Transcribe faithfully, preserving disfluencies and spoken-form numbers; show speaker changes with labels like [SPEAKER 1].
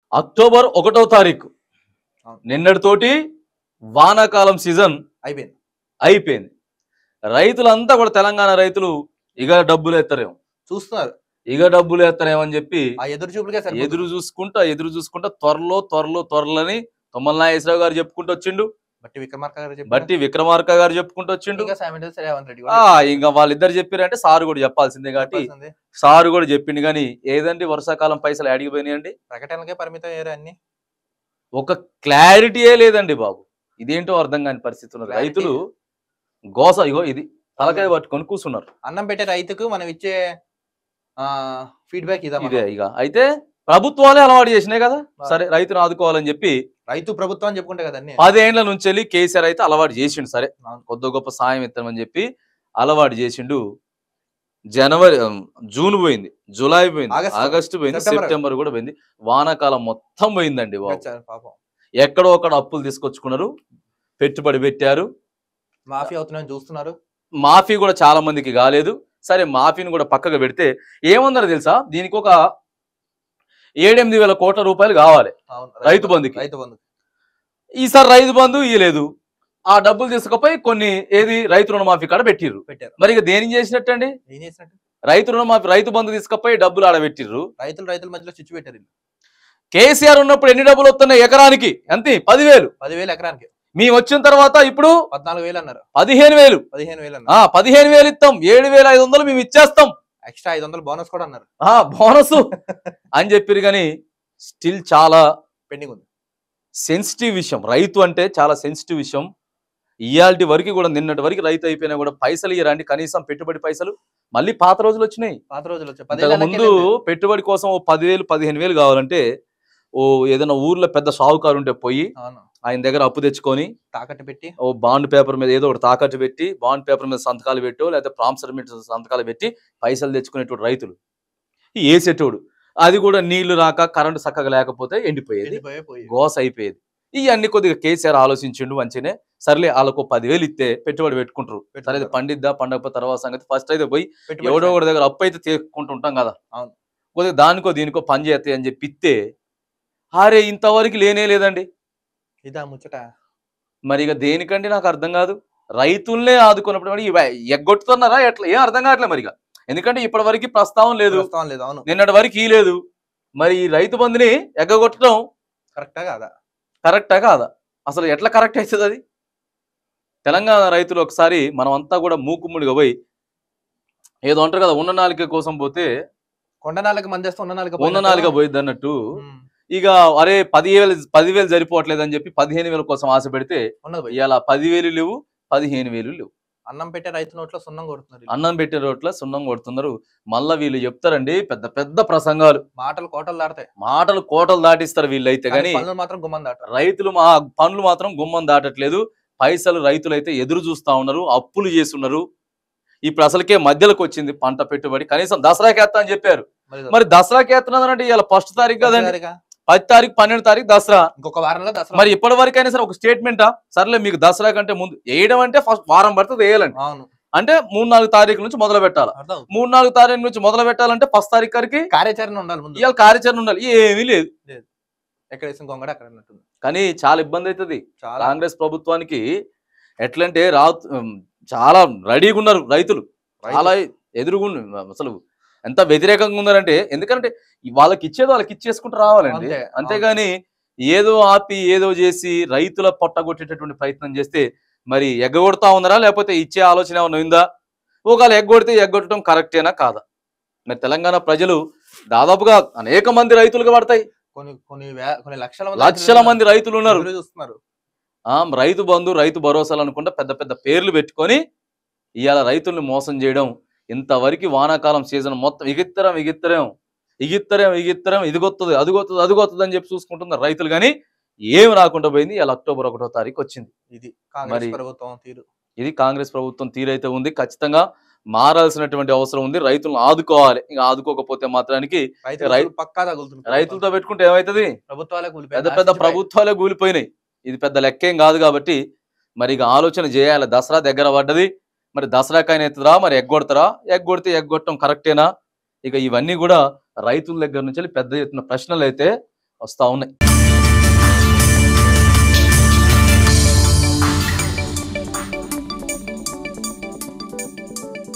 [SPEAKER 1] October ఒకటో తారీఖు నిన్నటితోటి వానాకాలం సీజన్
[SPEAKER 2] అయిపోయింది
[SPEAKER 1] అయిపోయింది రైతులంతా కూడా తెలంగాణ రైతులు ఇక డబ్బులు ఎత్తరేమో
[SPEAKER 2] చూస్తున్నారు,
[SPEAKER 1] ఇక డబ్బులు ఎత్తరేమో అని చెప్పి
[SPEAKER 2] ఆ ఎదురు చూపులకే
[SPEAKER 1] ఎదురు చూసుకుంటా ఎదురు చూసుకుంటా త్వరలో త్వరలో త్వరలని తుమ్మల నాగేశ్వరరావు గారు చెప్పుకుంటూ వచ్చిండు,
[SPEAKER 2] బట్టి విక్రమార్క గారు
[SPEAKER 1] బట్టి విక్రమార్క గారు చెప్పుకుంటూ వచ్చిండు.
[SPEAKER 2] రెడ్డి
[SPEAKER 1] ఆ ఇంకా వాళ్ళిద్దరు చెప్పారంటే సారు కూడా చెప్పాల్సిందే కాబట్టి సారు కూడా చెప్పిండు. కానీ ఏదండి వర్షాకాలం పైసలు అడిగిపోయినాయండి,
[SPEAKER 2] ప్రకటనకే పరిమితం అయ్యారు అన్ని.
[SPEAKER 1] ఒక క్లారిటీయే లేదండి బాబు. ఇదేంటో అర్థం కాని పరిస్థితి ఉన్నది. రైతులు గోస ఇగో ఇది తలకాయ పట్టుకొని కూర్చున్నారు.
[SPEAKER 2] అన్నం పెట్టే రైతుకు మనం ఇచ్చే ఫీడ్బ్యాక్
[SPEAKER 1] ఇదే. ఇక అయితే ప్రభుత్వాలే అలవాటు చేసినాయి కదా, సరే రైతును ఆదుకోవాలని చెప్పి
[SPEAKER 2] రైతు ప్రభుత్వం అని చెప్పుకుంటే కదా
[SPEAKER 1] పదేండ్ల నుంచి వెళ్ళి కేసీఆర్ అయితే అలవాటు చేసిండు. సరే కొద్ది గొప్ప సాయం ఇస్తామని చెప్పి అలవాటు చేసిండు. జనవరి జూన్ పోయింది, జూలై పోయింది, ఆగస్టు పోయింది, సెప్టెంబర్ కూడా పోయింది, వానాకాలం మొత్తం పోయిందండి బాబు. ఎక్కడో అక్కడ అప్పులు తీసుకొచ్చుకున్నారు, పెట్టుబడి పెట్టారు,
[SPEAKER 2] మాఫీ అవుతున్నాయని చూస్తున్నారు.
[SPEAKER 1] మాఫీ కూడా చాలా మందికి కాలేదు. సరే మాఫీని కూడా పక్కగా పెడితే ఏమన్నారు తెలుసా, దీనికి ఒక ఏడెనిమిది వేల కోట్ల రూపాయలు కావాలి రైతు బంధుకి.
[SPEAKER 2] రైతు బంధు
[SPEAKER 1] ఈసారి రైతు బంధు ఇవ్వలేదు. ఆ డబ్బులు తీసుకుపోయి కొన్ని ఏది రైతు రుణమాఫీ కాడ పెట్టిర్రు. మరి ఇక దేని చేసినట్టు అండి, రైతు రుణమాఫీ రైతు బంధు తీసుకుపోయి డబ్బులు ఆడబెట్టిర్రు.
[SPEAKER 2] రైతులు రైతుల మధ్యలో చిచ్చు పెట్టారు.
[SPEAKER 1] కేసీఆర్ ఉన్నప్పుడు ఎన్ని డబ్బులు వస్తున్నాయి ఎకరానికి? అంతే పదివేలు
[SPEAKER 2] పదివేలు ఎకరానికి.
[SPEAKER 1] మేము వచ్చిన తర్వాత ఇప్పుడు
[SPEAKER 2] పద్నాలుగు వేలు అన్నారు,
[SPEAKER 1] పదిహేను వేలు
[SPEAKER 2] పదిహేను వేలు
[SPEAKER 1] పదిహేను వేలు ఇస్తాం, ఏడు వేల ఐదు వందలు మేము ఇచ్చేస్తాం,
[SPEAKER 2] ఎక్స్ట్రా ఐదు వందలు బోనస్ కూడా అన్నారు.
[SPEAKER 1] బోనస్ అని చెప్పారు. కానీ స్టిల్ చాలా
[SPEAKER 2] పెండింగ్ ఉంది.
[SPEAKER 1] సెన్సిటివ్ విషయం, రైతు అంటే చాలా సెన్సిటివ్ విషయం. ఇయాల్టి వరకు కూడా నిన్నటి వరకు రైతు అయిపోయినా కూడా పైసలు ఇయ్యరండి, కనీసం పెట్టుబడి పైసలు. మళ్ళీ పాత రోజులు వచ్చినాయి,
[SPEAKER 2] పాత రోజులు వచ్చాయి.
[SPEAKER 1] ముందు పెట్టుబడి కోసం ఓ పదివేలు పదిహేను వేలు కావాలంటే ఓ ఏదైనా ఊర్లో పెద్ద షావుకారు ఉంటే పోయి ఆయన దగ్గర అప్పు తెచ్చుకొని
[SPEAKER 2] తాకట్టు పెట్టి
[SPEAKER 1] ఓ బాండ్ పేపర్ మీద ఏదో ఒకటి తాకట్టు పెట్టి బాండ్ పేపర్ మీద సంతకాలు పెట్టో లేకపోతే ప్రామిసరీ మీద సంతకాలు పెట్టి పైసలు తెచ్చుకునేటోడు రైతులు. వేసేటోడు అది కూడా నీళ్లు రాక కరెంటు చక్కగా లేకపోతే ఎండిపోయేది, గోస అయిపోయేది. ఇవన్నీ కొద్దిగా కేసీఆర్ ఆలోచించిండు మంచినే. సర్లే వాళ్ళకు పదివేలు ఇస్తే పెట్టుబడి పెట్టుకుంటారు, సరే పండిద్దా పండగ తర్వాత సంగతి ఫస్ట్ అయితే పోయి ఎవడో ఒకటి దగ్గర అప్పు అయితే తీసుకుంటుంటాం కదా, కొద్దిగా దానికో దీనికో పని చేస్తాయి అని చెప్పి ఇస్తే అరే ఇంతవరకు లేనే లేదండి.
[SPEAKER 2] ఇదా ముచ్చట.
[SPEAKER 1] మరి ఇక దేనికండి నాకు అర్థం కాదు. రైతుల్నే ఆదుకున్నప్పుడు ఎగ్గొట్టుతున్నారా ఎట్లా ఏం అర్థం కావట్లేదు మరి. ఎందుకంటే ఇప్పటి వరకు ప్రస్తావన లేదు, నిన్నటి వరకు ఈ లేదు. మరి ఈ రైతు బంధుని ఎగ్గొట్టడం
[SPEAKER 2] కరెక్టా కాదా?
[SPEAKER 1] కరెక్టా కాదా? అసలు ఎట్లా కరెక్ట్ అవుతుంది అది? తెలంగాణ రైతులు ఒకసారి మనం అంతా కూడా మూకుమ్ముడిగా పోయి ఏదో అంటారు కదా, ఉన్న నాలుక కోసం పోతే
[SPEAKER 2] కొండ నాలుక మందేస్తే ఉన్న నాలుక
[SPEAKER 1] ఉన్న నాలుక పోయిద్ది అన్నట్టు. ఇక అరే పదివేలు పదివేలు సరిపోవట్లేదు అని చెప్పి పదిహేను వేల కోసం ఆశ పెడితే ఇలా పదివేలు లేవు, పదిహేను వేలు లేవు.
[SPEAKER 2] అన్నం పెట్టే రైతు నోట్లో సున్నం కొడుతున్నారు,
[SPEAKER 1] అన్నం పెట్టే రోట్లో సున్నం కొడుతున్నారు. మళ్ళా వీళ్ళు చెప్తారండి పెద్ద పెద్ద ప్రసంగాలు,
[SPEAKER 2] మాటలు కోటలు దాటాయి,
[SPEAKER 1] మాటలు కోటలు దాటిస్తారు వీళ్ళు అయితే. కానీ
[SPEAKER 2] మాత్రం గుమ్మం దాటారు.
[SPEAKER 1] రైతులు మా పనులు మాత్రం గుమ్మం దాటట్లేదు. పైసలు రైతులు అయితే ఎదురు చూస్తా ఉన్నారు, అప్పులు చేస్తున్నారు. ఇప్పుడు అసలుకే మధ్యలోకి వచ్చింది పంట పెట్టుబడి. కనీసం దసరాకి వేస్తా అని చెప్పారు, మరి దసరాకి వేస్తున్నారంటే ఇలా ఫస్ట్ తారీఖు కదండి, పది తారీఖు పన్నెండు తారీఖు దసరా,
[SPEAKER 2] ఇంకొక వారంలో దసరా.
[SPEAKER 1] మరి ఇప్పటి వరకు అయినా సరే ఒక స్టేట్మెంటా, సర్లే మీకు దసరా కంటే ముందు వేయడం అంటే ఫస్ట్ వారం పడుతుంది వేయాలండి. అంటే మూడు నాలుగు తారీఖు నుంచి మొదలు పెట్టాలి. మూడు నాలుగు తారీఖు నుంచి మొదలు పెట్టాలంటే ఫస్ట్ తారీఖు వరకు
[SPEAKER 2] కార్యాచరణ ఉండాలి,
[SPEAKER 1] ఇవాళ కార్యాచరణ ఉండాలి. ఏమీ లేదు,
[SPEAKER 2] ఎక్కడ గొంగడ అక్కడ.
[SPEAKER 1] కానీ చాలా ఇబ్బంది అవుతుంది కాంగ్రెస్ ప్రభుత్వానికి. ఎట్లంటే రా చాలా రెడీగా ఉన్నారు రైతులు, చాలా ఎదురుగు అసలు ఎంత వ్యతిరేకంగా ఉన్నారంటే. ఎందుకంటే వాళ్ళకి ఇచ్చేదో వాళ్ళకి ఇచ్చేసుకుంటూ రావాలండి, అంతేగాని ఏదో ఆపి ఏదో చేసి రైతుల పొట్టగొట్టేటటువంటి ప్రయత్నం చేస్తే మరి ఎగ్గొడతా ఉన్నారా లేకపోతే ఇచ్చే ఆలోచన ఏమైనా ఉందా? ఒకవేళ ఎగ్గొడితే ఎగ్గొట్టడం కరెక్టేనా కాదా? మరి తెలంగాణ ప్రజలు దాదాపుగా అనేక మంది రైతులుగా పడతాయి,
[SPEAKER 2] కొన్ని కొన్ని కొన్ని లక్షల
[SPEAKER 1] లక్షల మంది రైతులు ఉన్నారు చూస్తున్నారు. రైతు బంధు రైతు భరోసాలు అనుకుంటా పెద్ద పెద్ద పేర్లు పెట్టుకొని ఇవాళ రైతుల్ని మోసం చేయడం. ఇంతవరకు వానాకాలం సీజన్ మొత్తం ఇగిత్తరం ఇగిత్తరం ఇగిత్తరం ఇగిత్తరం ఇదిగొత్తది అదిగొత్తది అదిగొత్తది అని చెప్పి చూసుకుంటున్నారు రైతులు. కానీ ఏమి రాకుండా పోయింది. ఇలా అక్టోబర్ ఒకటో తారీఖు వచ్చింది.
[SPEAKER 2] ఇది కాంగ్రెస్ ప్రభుత్వం తీరు,
[SPEAKER 1] ఇది కాంగ్రెస్ ప్రభుత్వం తీరైతే ఉంది. ఖచ్చితంగా మారాల్సినటువంటి అవసరం ఉంది. రైతులను ఆదుకోవాలి. ఇంకా ఆదుకోకపోతే మాత్రానికి రైతులతో పెట్టుకుంటే ఏమవుతుంది?
[SPEAKER 2] ప్రభుత్వాలే
[SPEAKER 1] పెద్ద పెద్ద ప్రభుత్వాలే కూలిపోయినాయి. ఇది పెద్ద లెక్కేం కాదు. కాబట్టి మరి ఇక ఆలోచన చేయాలి. దసరా దగ్గర పడ్డది, మరి దసరాకైనా ఎత్తురా, మరి ఎగ్గొడతారా? ఎగ్గొడితే ఎగ్గొట్టడం కరెక్టేనా? ఇక ఇవన్నీ కూడా రైతుల దగ్గర నుంచి పెద్ద ఎత్తున ప్రశ్నలు అయితే వస్తూ ఉన్నాయి.